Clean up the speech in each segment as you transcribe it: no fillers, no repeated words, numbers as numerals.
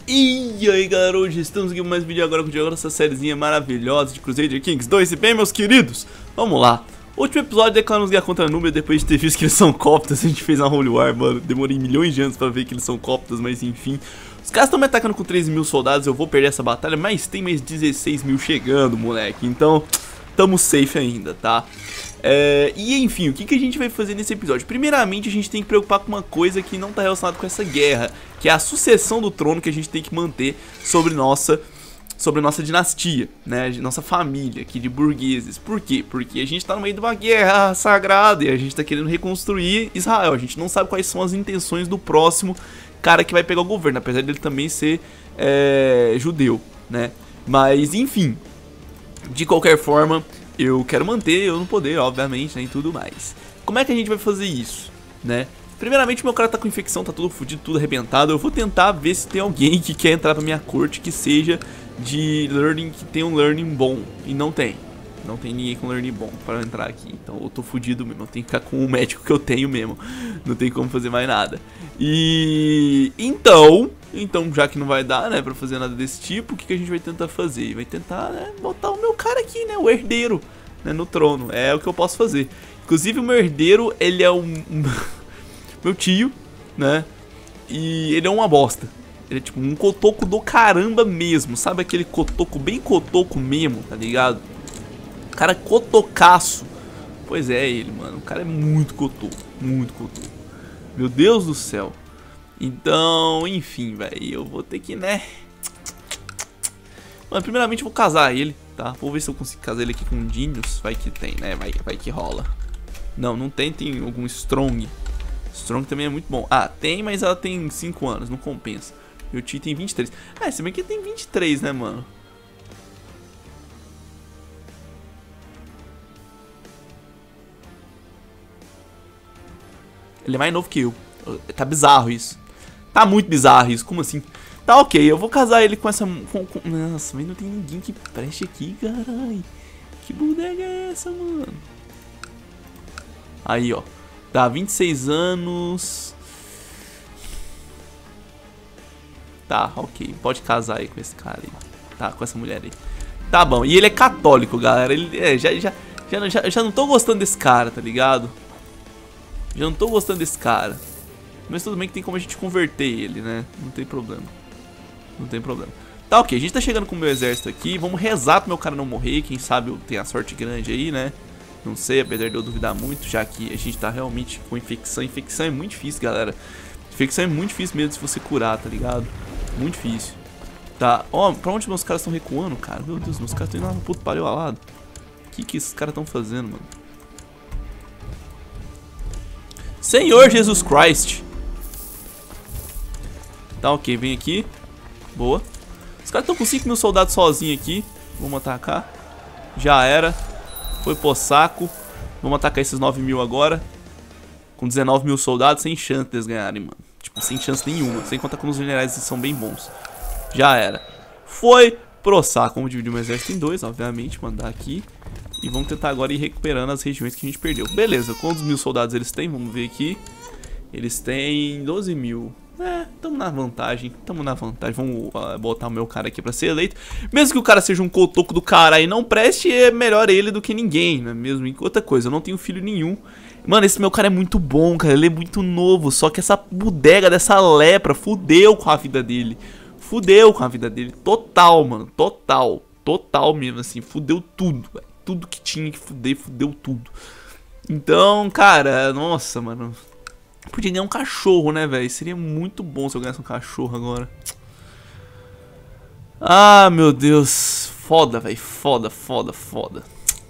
E aí galera, hoje estamos aqui com mais um vídeo agora com essa sériezinha maravilhosa de Crusader Kings 2. E bem, meus queridos, vamos lá. O último episódio declaramos guerra contra a Núbia depois de ter visto que eles são cóptas. A gente fez a Holy War, mano. Demorei milhões de anos pra ver que eles são cóptas, mas enfim. Os caras estão me atacando com 13 mil soldados, eu vou perder essa batalha, mas tem mais 16 mil chegando, moleque. Então, tamo safe ainda, tá? E enfim, o que a gente vai fazer nesse episódio? Primeiramente, a gente tem que preocupar com uma coisa que não tá relacionada com essa guerra, que é a sucessão do trono que a gente tem que manter sobre nossa dinastia, né? Nossa família aqui de burgueses. Por quê? Porque a gente tá no meio de uma guerra sagrada e a gente tá querendo reconstruir Israel. A gente não sabe quais são as intenções do próximo cara que vai pegar o governo, apesar dele também ser judeu, né? Mas enfim, de qualquer forma, eu quero manter eu no poder, obviamente, né, e tudo mais. Como é que a gente vai fazer isso, né? Primeiramente, meu cara tá com infecção, tá tudo fudido, tudo arrebentado. Eu vou tentar ver se tem alguém que quer entrar pra minha corte que seja de learning, que tenha um learning bom. E não tem. Não tem ninguém com learning bom para entrar aqui. Então eu tô fudido mesmo, eu tenho que ficar com o médico que eu tenho mesmo. Não tem como fazer mais nada. E então já que não vai dar, né, pra fazer nada desse tipo, o que a gente vai tentar fazer? Vai tentar, né, botar o meu cara aqui, né, o herdeiro, né, no trono. É o que eu posso fazer. Inclusive o meu herdeiro, ele é meu tio, né, e ele é uma bosta. Ele é tipo um cotoco do caramba mesmo, sabe aquele cotoco, bem cotoco mesmo, tá ligado? Cara cotocaço. Pois é ele, mano, o cara é muito cotoco, muito cotoco. Meu Deus do céu. Então, enfim, velho, eu vou ter que, né... Mano, primeiramente eu vou casar ele, tá? Vou ver se eu consigo casar ele aqui com Dinius. Vai que tem, né? Vai que rola. Não tem algum Strong. Strong também é muito bom. Ah, tem, mas ela tem 5 anos, não compensa. Meu tio tem 23. Ah, esse bem que tem 23, né, mano? Ele é mais novo que eu. Tá bizarro isso. Tá muito bizarro isso, como assim? Tá ok, eu vou casar ele com essa... Nossa, mas não tem ninguém que preste aqui, caralho. Que bodega é essa, mano? Aí, ó. Dá 26 anos. Tá, ok. Pode casar aí com esse cara aí. Tá, com essa mulher aí. Tá bom. E ele é católico, galera. Ele já não tô gostando desse cara, tá ligado? Já não tô gostando desse cara. Mas tudo bem que tem como a gente converter ele, né? Não tem problema. Não tem problema. Tá, ok. A gente tá chegando com o meu exército aqui. Vamos rezar pro meu cara não morrer. Quem sabe eu tenho a sorte grande aí, né? Não sei, apesar de eu duvidar muito, já que a gente tá realmente com infecção. Infecção é muito difícil, galera. Infecção é muito difícil mesmo se você curar, tá ligado? Muito difícil. Tá, ó, pra onde meus caras estão recuando, cara? Meu Deus, meus caras estão indo lá no puto pariu alado. O que esses caras estão fazendo, mano? Senhor Jesus Christ. Tá, ok, vem aqui. Boa. Os caras estão com 5 mil soldados sozinhos aqui. Vamos atacar. Já era. Foi pro saco. Vamos atacar esses 9 mil agora. Com 19 mil soldados, sem chance deles ganharem, mano. Tipo, sem chance nenhuma. Sem contar com os generais que são bem bons. Já era. Foi pro saco. Vamos dividir o meu exército em 2, obviamente. Mandar aqui. E vamos tentar agora ir recuperando as regiões que a gente perdeu. Beleza, quantos mil soldados eles têm? Vamos ver aqui. Eles têm 12 mil. Tamo na vantagem. Tamo na vantagem. Vamos botar o meu cara aqui pra ser eleito. Mesmo que o cara seja um cotoco do cara e não preste, é melhor ele do que ninguém, não é mesmo? E outra coisa, eu não tenho filho nenhum. Mano, esse meu cara é muito bom, cara. Ele é muito novo. Só que essa bodega dessa lepra fudeu com a vida dele. Fudeu com a vida dele. Total, mano. Total. Total mesmo, assim. Fudeu tudo, velho. Tudo que tinha que fuder, fudeu tudo. Então, cara, nossa, mano. Podia ganhar um cachorro, né, velho? Seria muito bom se eu ganhasse um cachorro agora. Ah, meu Deus. Foda, velho. Foda, foda, foda.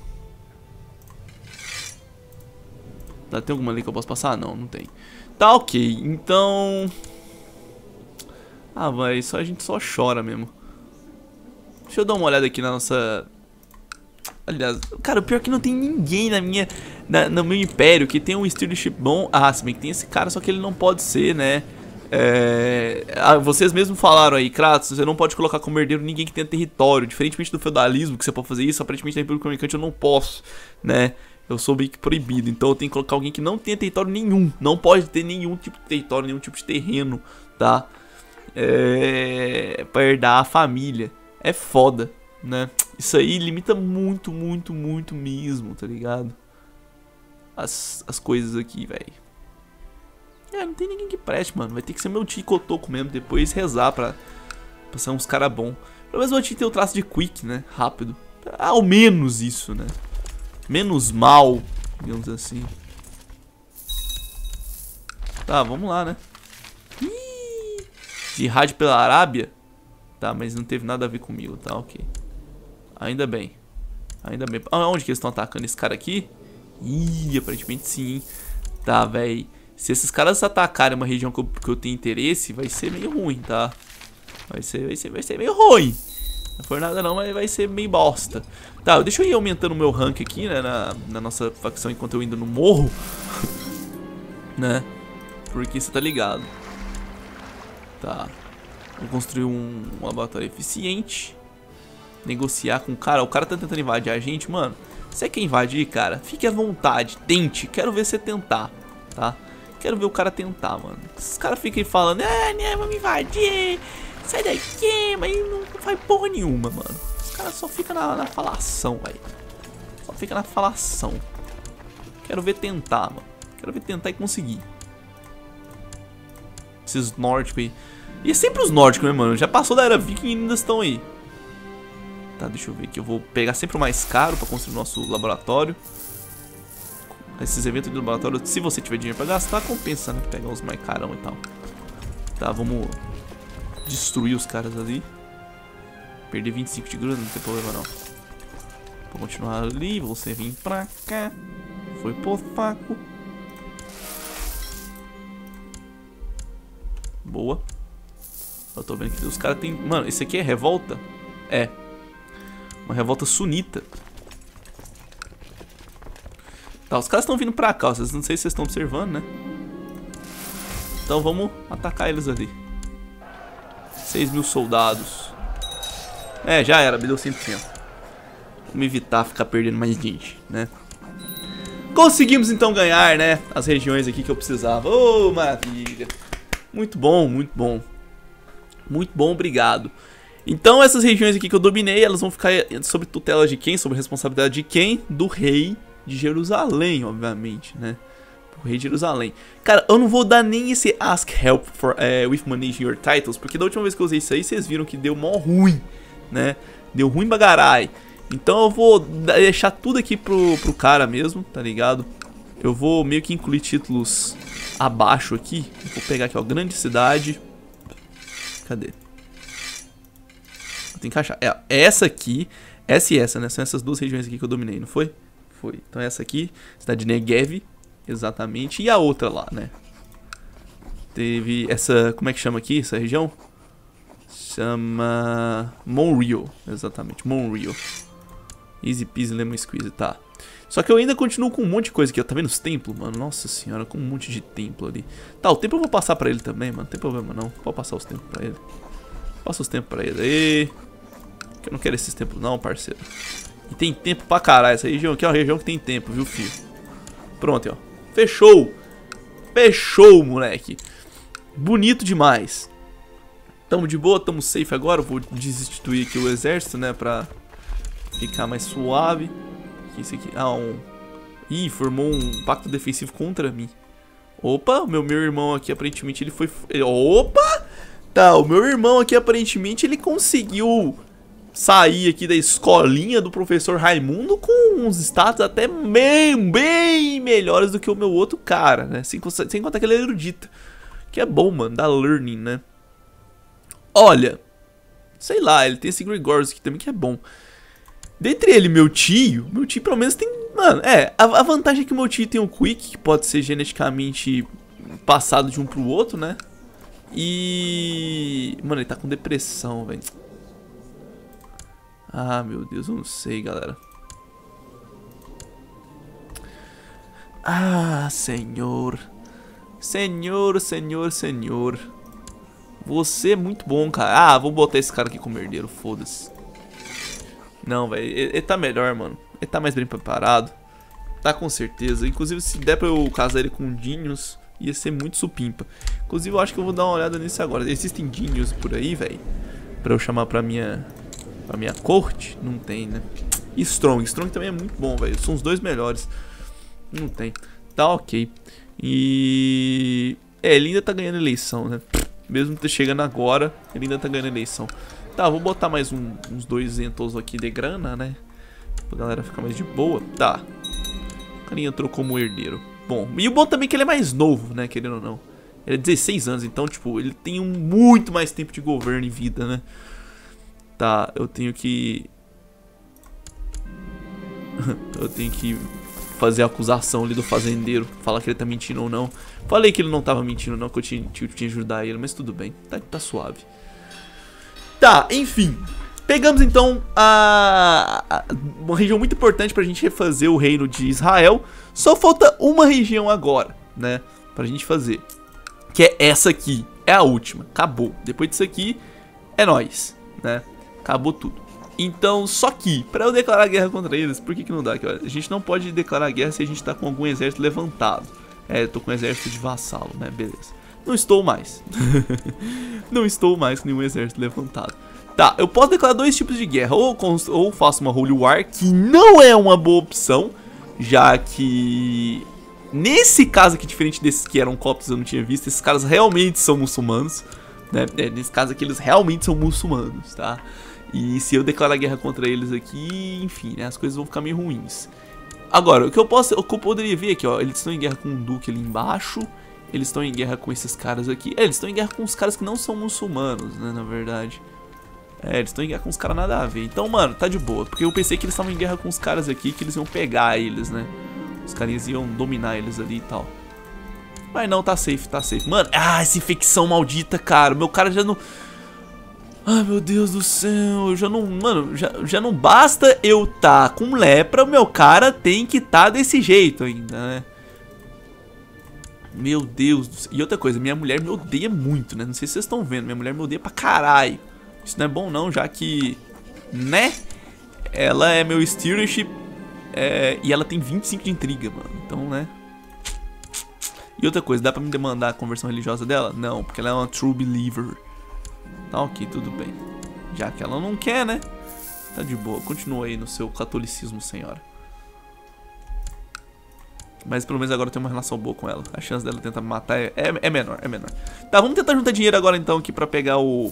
Tem alguma ali que eu posso passar? Não, não tem. Tá, ok. Então... Ah, vai. A gente só chora mesmo. Deixa eu dar uma olhada aqui na nossa... Aliás, cara, o pior é que não tem ninguém no meu império que tem um stewardship bom. Ah, se bem que tem esse cara, só que ele não pode ser, né? Vocês mesmos falaram aí, Kratos, você não pode colocar como herdeiro ninguém que tenha território. Diferentemente do feudalismo, que você pode fazer isso, aparentemente na República Dominicana eu não posso, né? Eu sou meio que proibido, então eu tenho que colocar alguém que não tenha território nenhum. Não pode ter nenhum tipo de território, nenhum tipo de terreno, tá? Pra herdar a família. É foda, né? Isso aí limita muito, muito, muito mesmo, tá ligado? As coisas aqui, velho. Não tem ninguém que preste, mano. Vai ter que ser meu tio Cotoco mesmo. Depois rezar pra ser uns cara bom. Pelo menos meu tio tem o traço de quick, né? Rápido. Ao menos isso, né? Menos mal, digamos assim. Tá, vamos lá, né? Jihad pela Arábia? Tá, mas não teve nada a ver comigo, tá? Ok. Ainda bem. Ainda bem. Onde que eles estão atacando? Esse cara aqui? Ih, aparentemente sim. Tá, velho. Se esses caras atacarem uma região que eu tenho interesse, vai ser meio ruim, tá? Vai ser meio ruim. Não foi nada não, mas vai ser meio bosta. Tá, deixa eu ir aumentando o meu rank aqui, né? Na nossa facção enquanto eu ainda não morro. Né? Porque você tá ligado. Tá. Vou construir um laboratório eficiente. Negociar com o cara. O cara tá tentando invadir a gente, mano. Você quer invadir, cara? Fique à vontade. Tente. Quero ver você tentar. Tá? Quero ver o cara tentar, mano. Esses caras ficam aí falando, né, vamos invadir. Sai daqui, mas não faz porra nenhuma, mano. Os caras só ficam na falação, velho. Só fica na falação. Quero ver tentar, mano. Quero ver tentar e conseguir. Esses nórdicos aí. E é sempre os nórdicos, né, mano? Já passou da era viking e ainda estão aí. Tá, deixa eu ver aqui. Eu vou pegar sempre o mais caro pra construir o nosso laboratório. Esses eventos de laboratório, se você tiver dinheiro pra gastar, compensa, né? Pegar os mais carão e tal. Tá, vamos destruir os caras ali. Perder 25 de grana, não tem problema não. Vou continuar ali, você vir pra cá. Foi pro faco. Boa. Eu tô vendo que os caras tem... Mano, esse aqui é revolta? É. Uma revolta sunita. Tá, os caras estão vindo pra cá, vocês não sei se vocês estão observando, né? Então vamos atacar eles ali. 6.000 soldados. É, já era, me deu 100%. Vamos evitar ficar perdendo mais gente, né? Conseguimos então ganhar, né? As regiões aqui que eu precisava. Oh, maravilha. Muito bom, muito bom. Muito bom, obrigado. Então essas regiões aqui que eu dominei, elas vão ficar sob tutela de quem? Sob responsabilidade de quem? Do rei de Jerusalém, obviamente, né? O rei de Jerusalém. Cara, eu não vou dar nem esse ask help for, with managing your titles, porque da última vez que eu usei isso aí, vocês viram que deu mó ruim, né? Deu ruim bagarai. Então eu vou deixar tudo aqui pro cara mesmo, tá ligado? Eu vou meio que incluir títulos abaixo aqui. Vou pegar aqui, ó, grande cidade. Cadê? Tem que achar. É essa aqui, essa e essa, né? São essas duas regiões aqui que eu dominei, não foi? Foi. Então essa aqui, cidade de Negev, exatamente. E a outra lá, né? Teve essa, como é que chama aqui essa região? Chama Monreal, exatamente, Monreal. Easy peasy lemon squeeze, tá. Só que eu ainda continuo com um monte de coisa aqui, ó. Tá vendo os templos, mano? Nossa senhora, com um monte de templo ali. Tá, o templo eu vou passar pra ele também, mano. Não tem problema não. Pode passar os templos pra ele. Passa os templos pra ele aí. Que eu não quero esses templos não, parceiro. E tem tempo pra caralho. Essa região aqui é uma região que tem tempo, viu, filho? Pronto, ó. Fechou. Fechou, moleque. Bonito demais. Tamo de boa, tamo safe agora. Eu vou desinstituir aqui o exército, né? Pra ficar mais suave. Que isso aqui? Ah, Ih, formou um pacto defensivo contra mim. Opa, o meu irmão aqui aparentemente ele foi... Opa! Tá, o meu irmão aqui aparentemente ele conseguiu sair aqui da escolinha do professor Raimundo com uns status até bem melhores do que o meu outro cara, né? Sem contar que ele é erudito. Que é bom, mano, da learning, né? Olha, sei lá, ele tem esse Gregorius aqui também que é bom. Dentre ele e meu tio pelo menos tem... Mano, a vantagem é que o meu tio tem um Quick, que pode ser geneticamente passado de um pro outro, né? E... Mano, ele tá com depressão, velho. Ah, meu Deus, eu não sei, galera. Ah, senhor. Senhor. Você é muito bom, cara. Ah, vou botar esse cara aqui como herdeiro, foda-se. Não, velho, ele tá melhor, mano. Ele tá mais bem preparado. Tá com certeza. Inclusive, se der pra eu casar ele com o Dinius, Ia ser muito supimpa. Inclusive, eu acho que eu vou dar uma olhada nisso agora. Existem Genius por aí, velho? Pra eu chamar pra minha corte? Não tem, né? E Strong. Strong também é muito bom, velho. São os dois melhores. Não tem. Tá ok. E... ele ainda tá ganhando eleição, né? Mesmo chegando agora, ele ainda tá ganhando eleição. Tá, vou botar mais uns 200 aqui de grana, né? Pra galera ficar mais de boa. Tá. O carinha entrou como herdeiro. Bom, e o bom também é que ele é mais novo, né? Querendo ou não. Ele é 16 anos, então, tipo, ele tem muito mais tempo de governo e vida, né? Tá, eu tenho que... eu tenho que fazer a acusação ali do fazendeiro. Falar que ele tá mentindo ou não. Falei que ele não tava mentindo não, que eu tinha que ajudar ele, mas tudo bem. Tá suave. Tá, enfim. Pegamos então uma região muito importante pra gente refazer o reino de Israel. Só falta uma região agora, né? Pra gente fazer. Que é essa aqui. É a última. Acabou. Depois disso aqui, é nóis, né? Acabou tudo. Então, só que, pra eu declarar guerra contra eles, por que não dá? A gente não pode declarar guerra se a gente tá com algum exército levantado. É, eu tô com um exército de vassalo, né? Beleza. Não estou mais. Não estou mais com nenhum exército levantado. Tá, eu posso declarar dois tipos de guerra. Ou faço uma Holy War, que não é uma boa opção, já que... nesse caso aqui, diferente desses que eram coptos eu não tinha visto, esses caras realmente são muçulmanos, né? Nesse caso aqui, eles realmente são muçulmanos, tá? E se eu declarar guerra contra eles aqui, enfim, né? As coisas vão ficar meio ruins. Agora, o que eu poderia ver aqui, ó, eles estão em guerra com o Duque ali embaixo. Eles estão em guerra com esses caras aqui. Eles estão em guerra com os caras que não são muçulmanos, né, na verdade. Eles estão em guerra com os caras nada a ver. Então, mano, tá de boa. Porque eu pensei que eles estavam em guerra com os caras aqui, que eles iam pegar eles, né. Os caras iam dominar eles ali e tal. Mas não, tá safe, tá safe. Mano, essa infecção maldita, cara. Meu cara já não... ai, meu Deus do céu. Já não... mano, já não basta eu tá com lepra. Meu cara tem que tá desse jeito ainda, né. Meu Deus do céu. E outra coisa, minha mulher me odeia muito, né? Não sei se vocês estão vendo, minha mulher me odeia pra caralho. Isso não é bom não, já que... né? Ela é meu stewardship e ela tem 25 de intriga, mano. Então, né? E outra coisa, dá pra me demandar a conversão religiosa dela? Não, porque ela é uma true believer. Tá ok, tudo bem. Já que ela não quer, né? Tá de boa, continua aí no seu catolicismo, senhora. Mas pelo menos agora eu tenho uma relação boa com ela. A chance dela tentar me matar é menor, é menor. Tá, vamos tentar juntar dinheiro agora então aqui pra pegar o...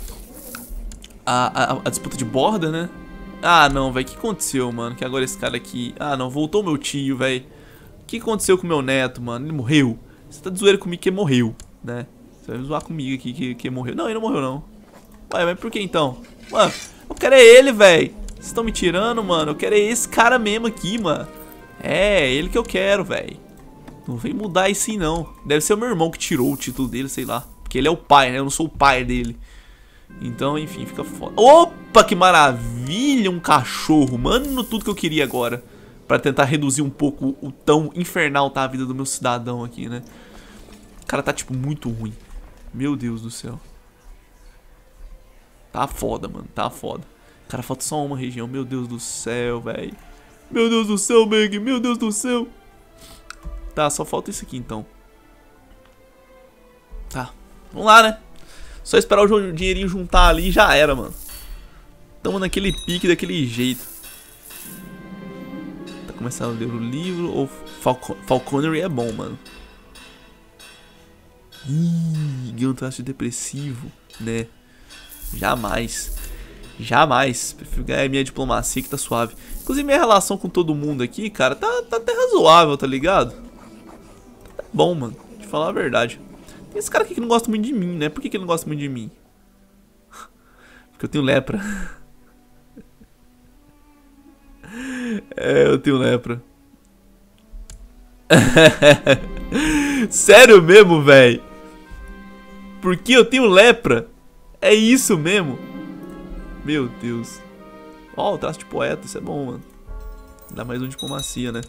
a disputa de borda, né? Ah, não, velho, o que aconteceu, mano? Que agora esse cara aqui... ah, não, voltou meu tio, velho. O que aconteceu com meu neto, mano? Ele morreu. Você tá de zoeira comigo que ele morreu, né? Você vai zoar comigo aqui que ele morreu. Não, ele não morreu, não. Ué, mas por que então? Mano, eu quero é ele, velho. Vocês estão me tirando, mano. Eu quero é esse cara mesmo aqui, mano. É, ele que eu quero, velho. Não vem mudar isso aí, não. Deve ser o meu irmão que tirou o título dele, sei lá. Porque ele é o pai, né? Eu não sou o pai dele. Então, enfim, fica foda. Opa, que maravilha, um cachorro. Mano, tudo que eu queria agora. Pra tentar reduzir um pouco o tão infernal tá a vida do meu cidadão aqui, né? O cara tá, tipo, muito ruim. Meu Deus do céu. Tá foda, mano. Tá foda. Cara, falta só uma região. Meu Deus do céu, velho. Meu Deus do céu, Meg. Meu Deus do céu. Tá, só falta isso aqui, então. Tá. Vamos lá, né? Só esperar o dinheirinho juntar ali e já era, mano. Tamo naquele pique, daquele jeito. Tá começando a ler o livro. Ou Falconry é bom, mano. Ih, ganhou um traço depressivo, né? Jamais. Jamais. Prefiro ganhar minha diplomacia que tá suave. Inclusive minha relação com todo mundo aqui, cara, tá até razoável, tá ligado? Tá bom, mano. De falar a verdade. Tem esse cara aqui que não gosta muito de mim, né? Por que ele não gosta muito de mim? Porque eu tenho lepra. É, eu tenho lepra. Sério mesmo, velho? Porque eu tenho lepra? É isso mesmo? Meu Deus. Ó, o traço de poeta, isso é bom, mano. Dá mais um diplomacia, né?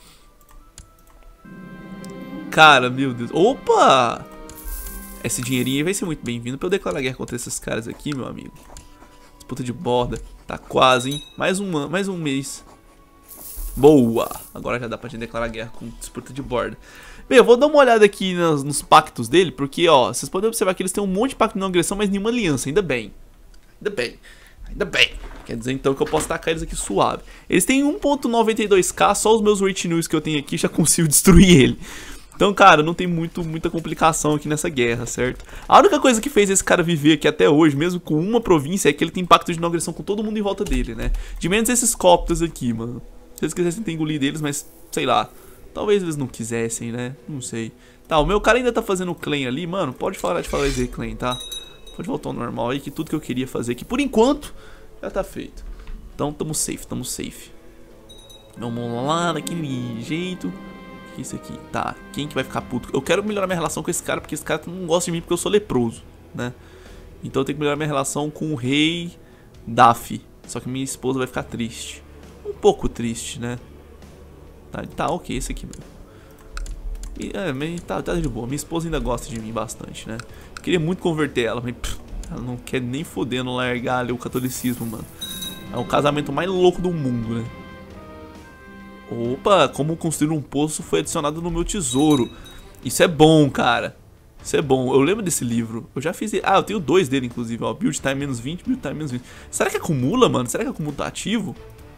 Cara, meu Deus. Opa! Esse dinheirinho aí vai ser muito bem-vindo pra eu declarar guerra contra esses caras aqui, meu amigo. Disputa de borda. Tá quase, hein? Mais um mês. Boa! Agora já dá pra gente declarar guerra com disputa de borda. Bem, eu vou dar uma olhada aqui nos pactos dele, porque, ó, vocês podem observar que eles têm um monte de pacto de não agressão, mas nenhuma aliança, ainda bem. Ainda bem. Ainda bem. Quer dizer, então, que eu posso tacar eles aqui suave. Eles têm 1.92k, só os meus retinues que eu tenho aqui já consigo destruir ele. Então, cara, não tem muita complicação aqui nessa guerra, certo? A única coisa que fez esse cara viver aqui até hoje, mesmo com uma província, é que ele tem pacto de não agressão com todo mundo em volta dele, né? De menos esses cóptas aqui, mano. Se eles quisessem ter engolido eles, mas, sei lá. Talvez eles não quisessem, né? Não sei. Tá, o meu cara ainda tá fazendo o claim ali, mano. Pode parar de falar esse claim, tá? Pode voltar ao normal aí, que tudo que eu queria fazer aqui, por enquanto, já tá feito. Então, tamo safe, tamo safe. Vamos lá, daquele jeito. O que é isso aqui? Tá, quem que vai ficar puto? Eu quero melhorar minha relação com esse cara, porque esse cara não gosta de mim porque eu sou leproso, né? Então eu tenho que melhorar minha relação com o rei Daf. Só que minha esposa vai ficar triste. Um pouco triste, né? Tá ok, esse aqui mesmo. Tá de boa. Minha esposa ainda gosta de mim bastante, né? Eu queria muito converter ela, mas ela não quer nem foder não largar ali o catolicismo, mano. É o casamento mais louco do mundo, né? Opa, como construir um poço foi adicionado no meu tesouro. Isso é bom, cara. Isso é bom. Eu lembro desse livro. Eu já fiz... Ah, eu tenho 2 dele, inclusive, ó. Build time menos 20, build time menos 20. Será que acumula, mano? Será que acumula ativo?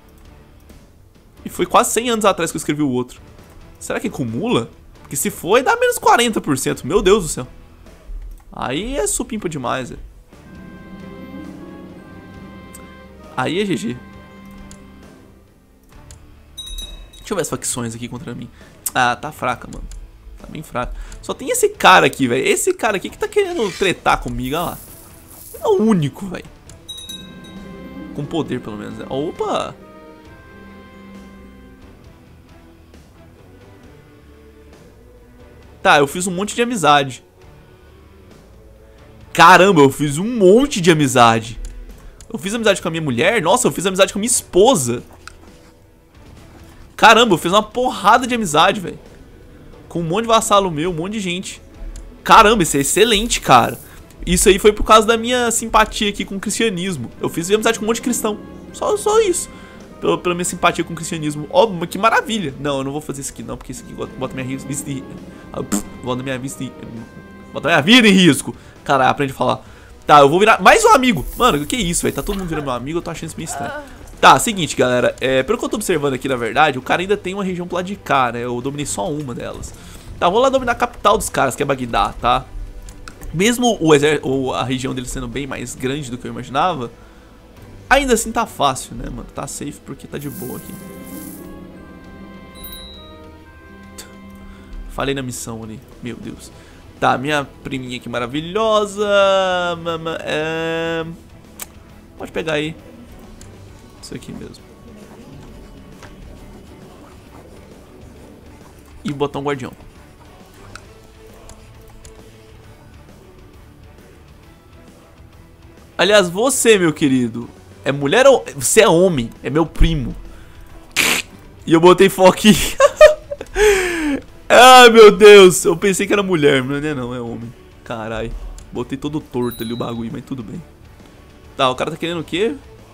E foi quase 100 anos atrás que eu escrevi o outro. Será que acumula? Porque se for, dá menos 40%. Meu Deus do céu. Aí é supimpa demais, é. Aí é GG. Deixa eu ver as facções aqui contra mim. Ah, tá fraca, mano. Tá bem fraca. Só tem esse cara aqui, velho. Esse cara aqui que tá querendo tretar comigo, olha lá. É o único, velho. Com poder, pelo menos, né? Opa! Tá, eu fiz um monte de amizade. Caramba, eu fiz um monte de amizade. Eu fiz amizade com a minha mulher. Nossa, eu fiz amizade com a minha esposa. Caramba, eu fiz uma porrada de amizade, velho. Com um monte de vassalo meu, um monte de gente. Caramba, isso é excelente, cara. Isso aí foi por causa da minha simpatia aqui com o cristianismo. Eu fiz amizade com um monte de cristão. Só isso. Pela minha simpatia com o cristianismo. Ó, que maravilha. Não, eu não vou fazer isso aqui não, porque isso aqui bota minha vida em risco. Caralho, aprende a falar. Tá, eu vou virar mais um amigo. Mano, que isso, velho. Tá todo mundo virando meu amigo, eu tô achando isso meio estranho. Tá, seguinte, galera. Pelo que eu tô observando aqui, na verdade, o cara ainda tem uma região pro lado de cá, né? Eu dominei só uma delas. Tá, vou lá dominar a capital dos caras, que é Bagdá, tá? Mesmo a região dele sendo bem mais grande do que eu imaginava, ainda assim tá fácil, né, mano? Tá safe porque tá de boa aqui. Falei na missão ali, meu Deus. Tá, minha priminha aqui maravilhosa. Pode pegar aí. Isso aqui mesmo. E botar um guardião. Aliás, você, meu querido, é mulher ou... Você é homem, é meu primo. E eu botei foco aqui. Ai, meu Deus. Eu pensei que era mulher, mas não, é homem. Carai. Botei todo torto ali o bagulho, mas tudo bem. Tá, o cara tá querendo o quê?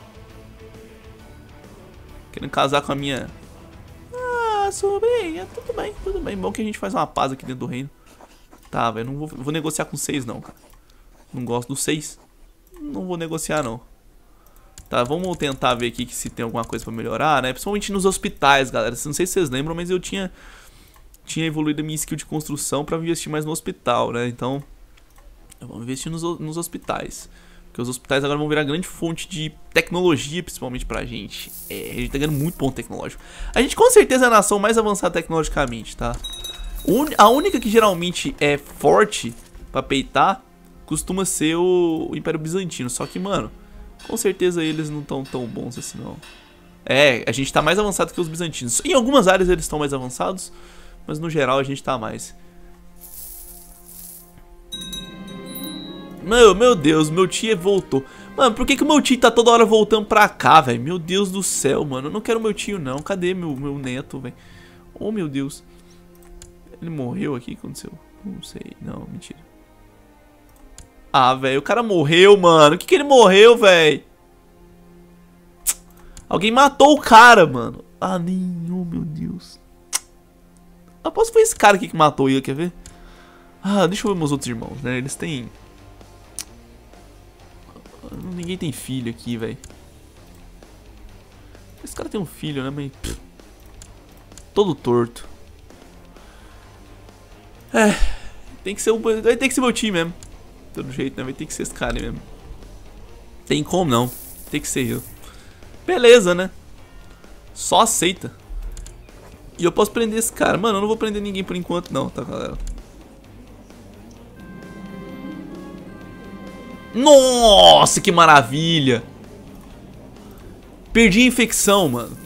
Querendo casar com a minha... Ah, sobrinha, tudo bem. Bom que a gente faz uma paz aqui dentro do reino. Tá, velho, não vou negociar com 6 não, cara. Não gosto do 6. Não vou negociar não. Tá, vamos tentar ver aqui se tem alguma coisa pra melhorar, né? Principalmente nos hospitais, galera. Não sei se vocês lembram, mas eu tinha evoluído a minha skill de construção pra investir mais no hospital, né? Então, vamos investir nos hospitais. Porque os hospitais agora vão virar grande fonte de tecnologia, principalmente pra gente. A gente tá ganhando muito ponto tecnológico. A gente com certeza é a nação mais avançada tecnologicamente, tá? A única que geralmente é forte pra peitar costuma ser o Império Bizantino. Só que, mano, com certeza eles não estão tão bons assim, não. A gente tá mais avançado que os bizantinos. Em algumas áreas eles estão mais avançados, mas no geral a gente tá mais. Meu Deus, meu tio voltou. Mano, por que o meu tio tá toda hora voltando pra cá, velho? Meu Deus do céu, mano. Eu não quero meu tio, não. Cadê meu neto, velho? Oh, meu Deus. Ele morreu aqui? O que aconteceu? Não sei. Não, mentira. Ah, velho, o cara morreu, mano. O que ele morreu, velho? Alguém matou o cara, mano. Ah, nenhum, meu Deus. Aposto que foi esse cara aqui que matou ele, quer ver? Ah, deixa eu ver meus outros irmãos, né? Eles têm... Ninguém tem filho aqui, velho. Esse cara tem um filho, né? Mas... todo torto. É... Tem que ser o... Vai ter que ser meu time mesmo. Todo jeito, né? Vai ter que ser esse cara mesmo. Tem como não. Tem que ser eu. Beleza, né? Só aceita. E eu posso prender esse cara. Mano, eu não vou prender ninguém por enquanto não, tá, galera? Nossa, que maravilha! Perdi a infecção, mano.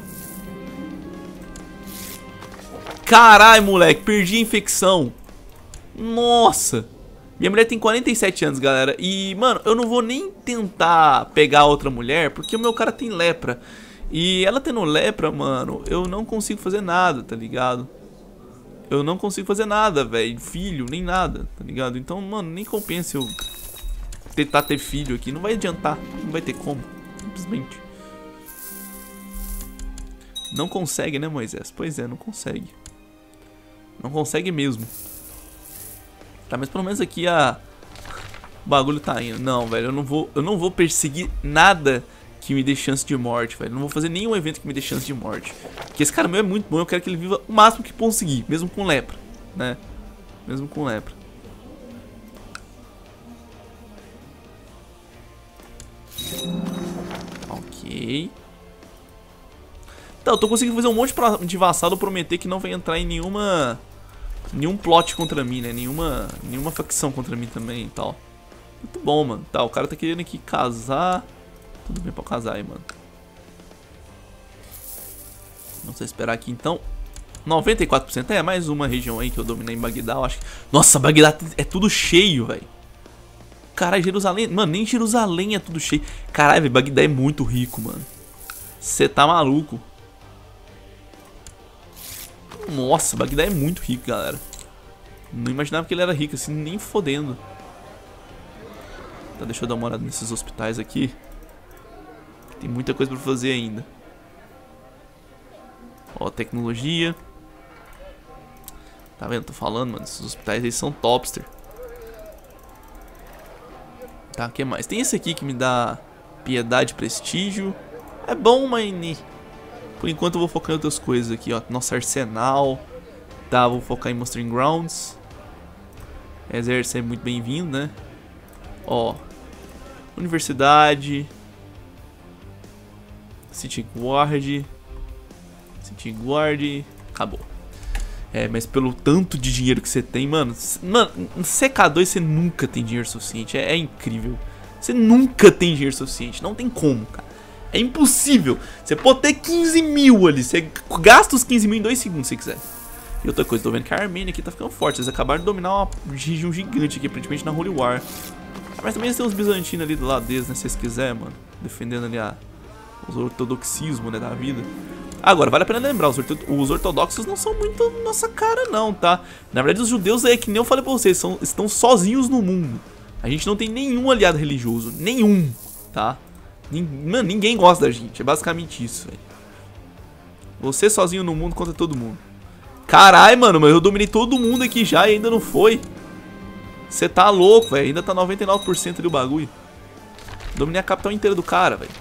Caralho, moleque, perdi a infecção. Nossa. Minha mulher tem 47 anos, galera. E, mano, eu não vou nem tentar pegar outra mulher, porque o meu cara tem lepra. E ela tendo lepra, mano, eu não consigo fazer nada, tá ligado? Eu não consigo fazer nada, velho. Filho, nem nada, tá ligado? Então, mano, nem compensa eu tentar ter filho aqui. Não vai adiantar, não vai ter como. Simplesmente. Não consegue, né, Moisés? Pois é, não consegue. Não consegue mesmo. Tá, mas pelo menos aqui o bagulho tá indo. Não, velho, eu não vou perseguir nada que me dê chance de morte, velho. Não vou fazer nenhum evento que me dê chance de morte. Porque esse cara meu é muito bom, eu quero que ele viva o máximo que conseguir, mesmo com lepra, né? Mesmo com lepra. Ok. Tá, eu tô conseguindo fazer um monte de vassalo, prometer que não vai entrar em nenhum plot contra mim, né? Nenhuma facção contra mim também e tal. Muito bom, mano. Tá, o cara tá querendo aqui casar. Tudo bem pra casar aí, mano. Vamos esperar aqui então. 94%. É, mais uma região aí que eu dominei em Bagdá, eu acho que... Nossa, Bagdá é tudo cheio, velho. Caralho, Jerusalém... Mano, nem Jerusalém é tudo cheio. Caralho, velho, Bagdá é muito rico, mano. Você tá maluco. Nossa, Bagdá é muito rico, galera. Não imaginava que ele era rico assim, nem fodendo. Tá, deixa eu dar uma olhada nesses hospitais aqui. Tem muita coisa pra fazer ainda. Ó, tecnologia. Tá vendo? Tô falando, mano. Esses hospitais aí são topster. Tá, o que mais? Tem esse aqui que me dá piedade e prestígio. É bom, mas... Por enquanto eu vou focar em outras coisas aqui, ó. Nosso arsenal. Tá, vou focar em Mustering Grounds. Exército é muito bem-vindo, né? Ó. Universidade. City Guard. City Guard. Acabou. É, mas pelo tanto de dinheiro que você tem, mano... Mano, no CK2 você nunca tem dinheiro suficiente. É incrível. Você nunca tem dinheiro suficiente. Não tem como, cara. É impossível. Você pode ter 15 mil ali. Você gasta os 15 mil em 2 segundos se quiser. E outra coisa, tô vendo que a Armênia aqui tá ficando forte. Eles acabaram de dominar uma região gigante aqui, praticamente na Holy War. Mas também tem uns bizantinos ali do lado deles, né? Se vocês quiserem, mano. Defendendo ali os ortodoxismos, né, da vida. Agora, vale a pena lembrar, os ortodoxos não são muito nossa cara, não, tá? Na verdade, os judeus é que nem eu falei pra vocês, estão sozinhos no mundo. A gente não tem nenhum aliado religioso. Nenhum, tá? Mano, ninguém gosta da gente. É basicamente isso, velho. Você sozinho no mundo contra todo mundo. Caralho, mano, mas eu dominei todo mundo aqui já e ainda não foi. Você tá louco, velho. Ainda tá 99% do bagulho. Dominei a capital inteira do cara, velho.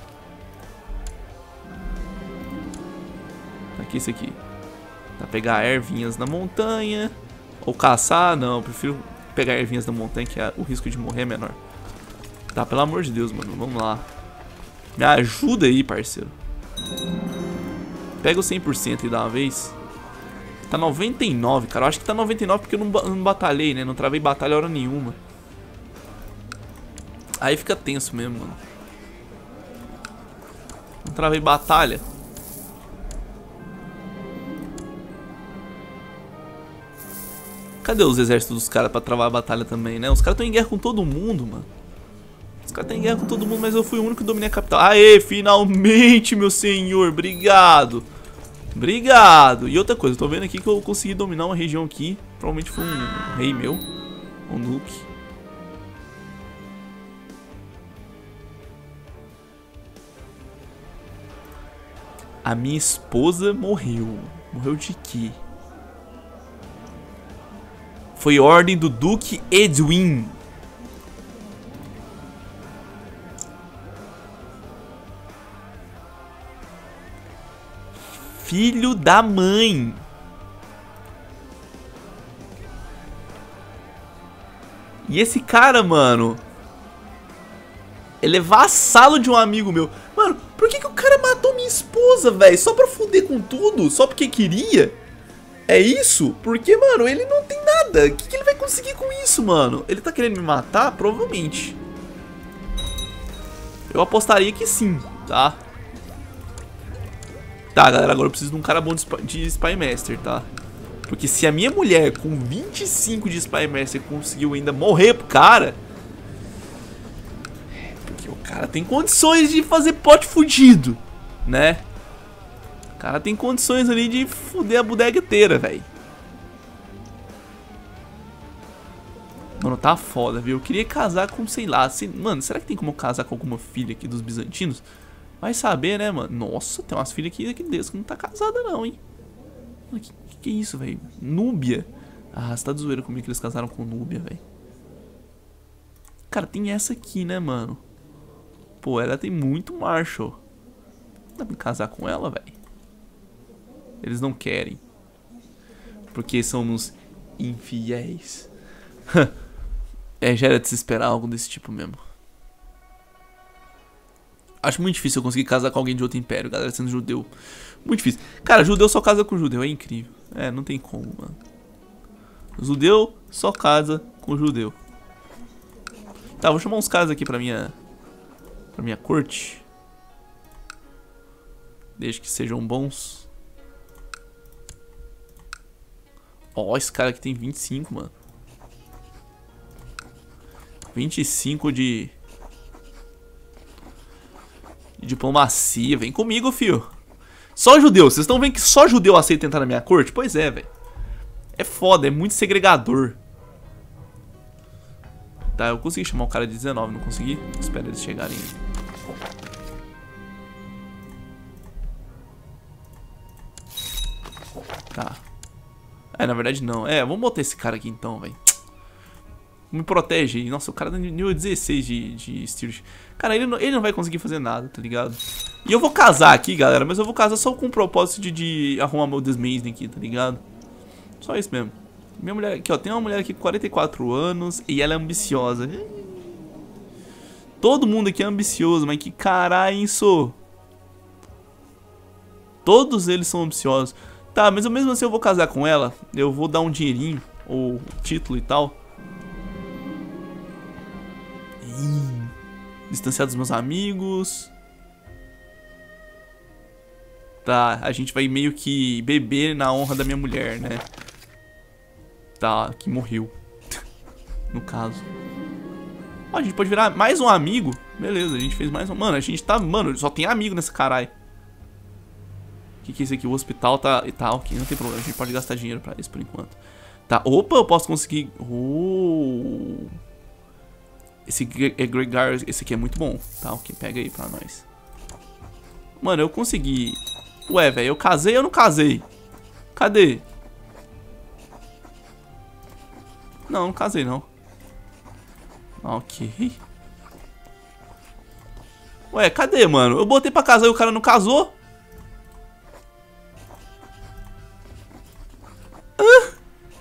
Aqui, esse aqui. Tá, pegar ervinhas na montanha. Ou caçar, não. Eu prefiro pegar ervinhas na montanha, que o risco de morrer é menor. Tá, pelo amor de Deus, mano. Vamos lá. Me ajuda aí, parceiro. Pega o 100% e dá uma vez. Tá 99, cara. Eu acho que tá 99 porque eu não batalhei, né? Não travei batalha hora nenhuma. Aí fica tenso mesmo, mano. Não travei batalha. Cadê os exércitos dos caras pra travar a batalha também, né? Os caras estão em guerra com todo mundo, mano. Os caras estão em guerra com todo mundo, mas eu fui o único que dominei a capital. Aê, finalmente, meu senhor. Obrigado. Obrigado. E outra coisa, eu tô vendo aqui que eu consegui dominar uma região aqui. Provavelmente foi um rei meu. Um nuke. A minha esposa morreu. Morreu de quê? Foi ordem do Duque Edwin. Filho da mãe. E esse cara, mano, ele é vassalo de um amigo meu. Mano, por que o cara matou minha esposa, velho? Só pra fuder com tudo? Só porque queria? É isso? Porque, mano, ele não tem nada. O que ele vai conseguir com isso, mano? Ele tá querendo me matar? Provavelmente. Eu apostaria que sim, tá? Tá, galera, agora eu preciso de um cara bom de Spy Master, tá? Porque se a minha mulher com 25 de Spy Master conseguiu ainda morrer pro cara... É porque o cara tem condições de fazer pote fudido, né? O cara tem condições ali de fuder a bodega inteira, velho. Mano, tá foda, viu? Eu queria casar com, sei lá... Mano, será que tem como eu casar com alguma filha aqui dos bizantinos? Vai saber, né, mano? Nossa, tem umas filhas aqui Deus que não tá casada não, hein? Mano, que é isso, velho? Núbia? Ah, você tá de zoeira comigo que eles casaram com Núbia, velho. Cara, tem essa aqui, né, mano? Pô, ela tem muito macho. Dá pra casar com ela, velho? Eles não querem. Porque somos infiéis. É, já era de se esperar algo desse tipo mesmo. Acho muito difícil eu conseguir casar com alguém de outro império, galera, sendo judeu. Muito difícil. Cara, judeu só casa com judeu, é incrível. É, não tem como, mano. Judeu só casa com judeu. Tá, vou chamar uns caras aqui pra minha corte. Desde que sejam bons. Ó, esse cara aqui tem 25, mano. 25 de diplomacia. Vem comigo, fio. Só judeu. Vocês estão vendo que só judeu aceita entrar na minha corte? Pois é, velho. É foda, é muito segregador. Tá, eu consegui chamar o cara de 19, não consegui? Espera eles chegarem. Tá. É, na verdade não. É, vamos botar esse cara aqui então, velho. Me protege aí. Nossa, o cara tá nível 16 de Steel. Cara, ele não vai conseguir fazer nada, tá ligado? E eu vou casar aqui, galera, mas eu vou casar só com o propósito de arrumar meu desmazing aqui, tá ligado? Só isso mesmo. Minha mulher aqui, ó, tem uma mulher aqui com 44 anos e ela é ambiciosa. Todo mundo aqui é ambicioso, mas que caralho isso. Todos eles são ambiciosos. Tá, mas mesmo assim eu vou casar com ela. Eu vou dar um dinheirinho, ou título e tal. Distanciar dos meus amigos. Tá, a gente vai meio que beber na honra da minha mulher, né? Tá, que morreu. No caso. Ó, a gente pode virar mais um amigo. Beleza, a gente fez mais um. Mano, a gente tá... Mano, só tem amigo nessa caralho. O que é isso aqui? O hospital tá... Tá, ok, não tem problema. A gente pode gastar dinheiro pra isso por enquanto. Tá, opa, eu posso conseguir... Esse Gregar, esse aqui é muito bom. Tá, ok, pega aí pra nós. Mano, eu consegui... Ué, velho, eu casei ou não casei? Cadê? Não, não casei não. Ok. Ué, cadê, mano? Eu botei pra casar e o cara não casou? Hã?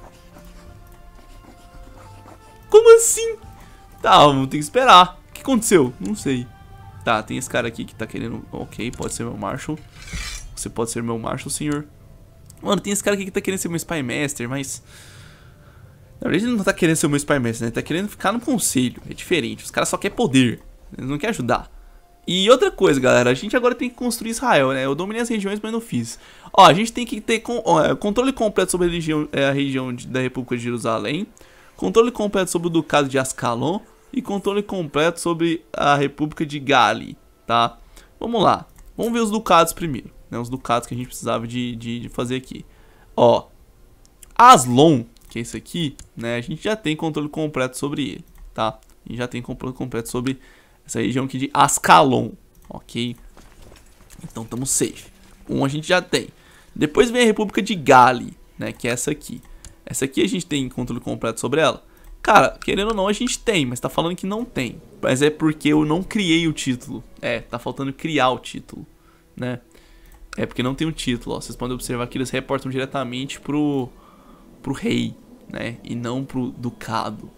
Como assim? Tá, vamos ter que esperar. O que aconteceu? Não sei. Tá, tem esse cara aqui que tá querendo... Ok, pode ser meu Marshal. Você pode ser meu Marshal, senhor. Mano, tem esse cara aqui que tá querendo ser meu Spy Master, mas... Na verdade ele não tá querendo ser o meu Spy Master, né? Ele tá querendo ficar no conselho. É diferente, os caras só querem poder. Eles não querem ajudar. E outra coisa, galera, a gente agora tem que construir Israel, né? Eu dominei as regiões, mas não fiz. Ó, a gente tem que ter controle completo sobre a região da República de Jerusalém. Controle completo sobre o Ducado de Ascalon. E controle completo sobre a República de Gali, tá? Vamos lá. Vamos ver os ducados primeiro, né? Os ducados que a gente precisava de fazer aqui. Ó, Aslon, que é esse aqui, né? A gente já tem controle completo sobre ele, tá? A gente já tem controle completo sobre essa região aqui de Ascalon, ok? Então estamos safe. Um a gente já tem. Depois vem a República de Gali, né? Que é essa aqui. Essa aqui a gente tem controle completo sobre ela? Cara, querendo ou não, a gente tem, mas tá falando que não tem. Mas é porque eu não criei o título. Tá faltando criar o título, né? É porque não tem o título, ó. Vocês podem observar que eles reportam diretamente pro rei, né? E não pro ducado.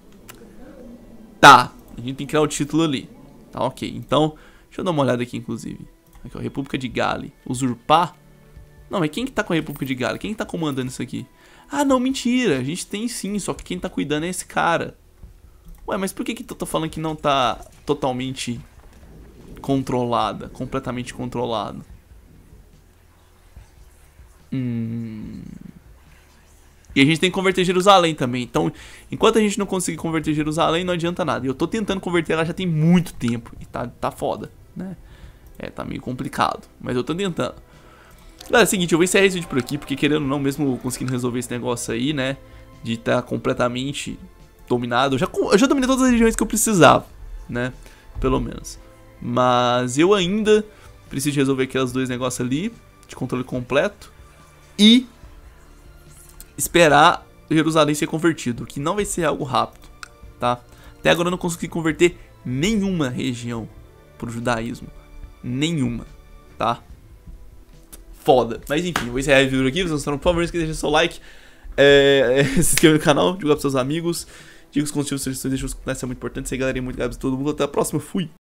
Tá, a gente tem que criar o título ali. Tá, ok. Então, deixa eu dar uma olhada aqui, inclusive. Aqui, ó, República de Gale. Usurpar? Não, mas quem que tá com a República de Gale? Quem que tá comandando isso aqui? Ah, não, mentira. A gente tem sim, só que quem tá cuidando é esse cara. Ué, mas por que que eu tô falando que não tá totalmente controlada? Completamente controlado? E a gente tem que converter Jerusalém também. Então, enquanto a gente não conseguir converter Jerusalém, não adianta nada. E eu tô tentando converter ela já tem muito tempo. E tá foda, né? Tá meio complicado. Mas eu tô tentando. Galera, é o seguinte, eu vou encerrar esse vídeo por aqui. Porque querendo ou não, mesmo conseguindo resolver esse negócio aí, né? De estar completamente dominado. Eu já dominei todas as regiões que eu precisava, né? Pelo menos. Mas eu ainda preciso resolver aqueles dois negócios ali. De controle completo. E esperar Jerusalém ser convertido, que não vai ser algo rápido, tá? Até agora eu não consegui converter nenhuma região pro judaísmo. Nenhuma, tá? Foda. Mas enfim, eu vou encerrar o vídeo aqui. Vocês gostaram, por favor, não esqueça de deixar seu like, se inscrever no canal, divulgar pros seus amigos, diga os conteúdos, sugestões, deixa os comentários, é muito importante. Isso aí, galera, muito obrigado a todo mundo. Até a próxima, fui!